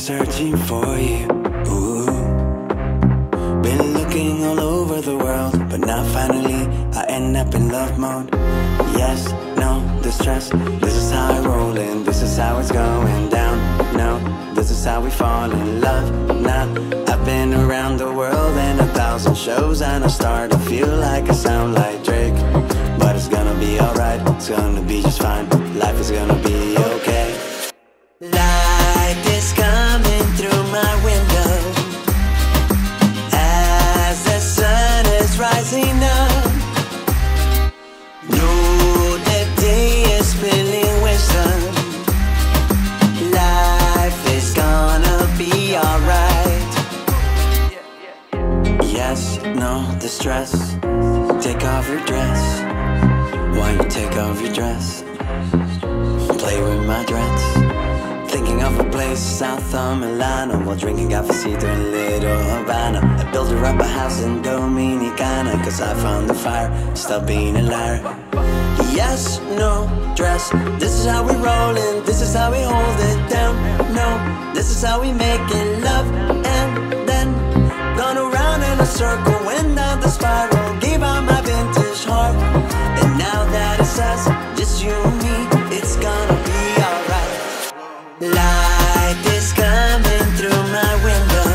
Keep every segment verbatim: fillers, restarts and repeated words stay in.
searching for you. Ooh. Been looking all over the world, but now finally I end up in love mode. Yes, no distress. This is how I roll and this is how it's going down. No, this is how we fall in love now. I've been around the world and a thousand shows, and I start to feel like I sound like Drake. But it's gonna be alright, it's gonna be just fine. Life is gonna be okay. Light is coming through my window as the sun is rising up. Know the day is spilling wisdom. Life is gonna be alright. Yes, no distress. Take off your dress. Why you take off your dress? Play with my dreads. Thinking of a place south of Milano, while drinking cafecito in Little Havana. I built her up a house in Dominicana, cause I found the fire, stop being a liar. Yes, no dress. This is how we rollin', this is how we hold it down. No, this is how we making love. And then gone around in a circle, went down the spiral, gave out my vintage heart. And now that it's us, just you and me, it's gonna be alright. Light is coming through my window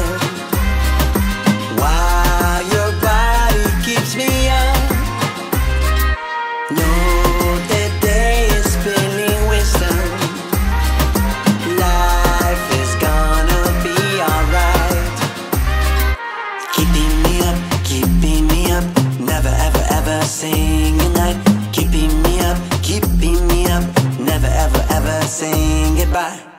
while your body keeps me up. Know that day is spilling wisdom. Life is gonna be alright. Keeping me up, keeping me up, never ever ever sing at night. Keeping me up, keeping me up, never ever ever saying goodbye.